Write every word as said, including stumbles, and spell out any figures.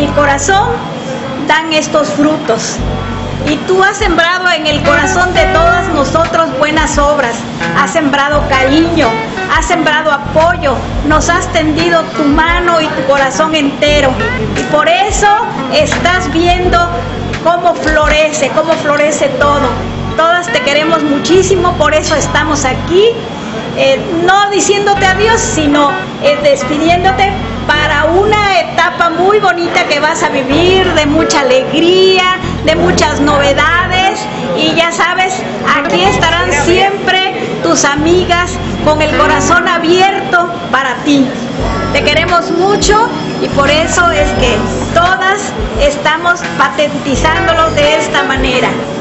el corazón dan estos frutos. Y tú has sembrado en el corazón de todas nosotros buenas obras, has sembrado cariño, has sembrado apoyo, nos has tendido tu mano y tu corazón entero. Y por eso estás viendo cómo florece, cómo florece todo. Todas te queremos muchísimo, por eso estamos aquí, eh, no diciéndote adiós, sino eh, despidiéndote para una etapa muy bonita que vas a vivir, de mucha alegría, de muchas novedades. Y ya sabes, aquí estarán siempre tus amigas con el corazón abierto para ti. Te queremos mucho y por eso es que todas estamos patentizándolo de esta manera.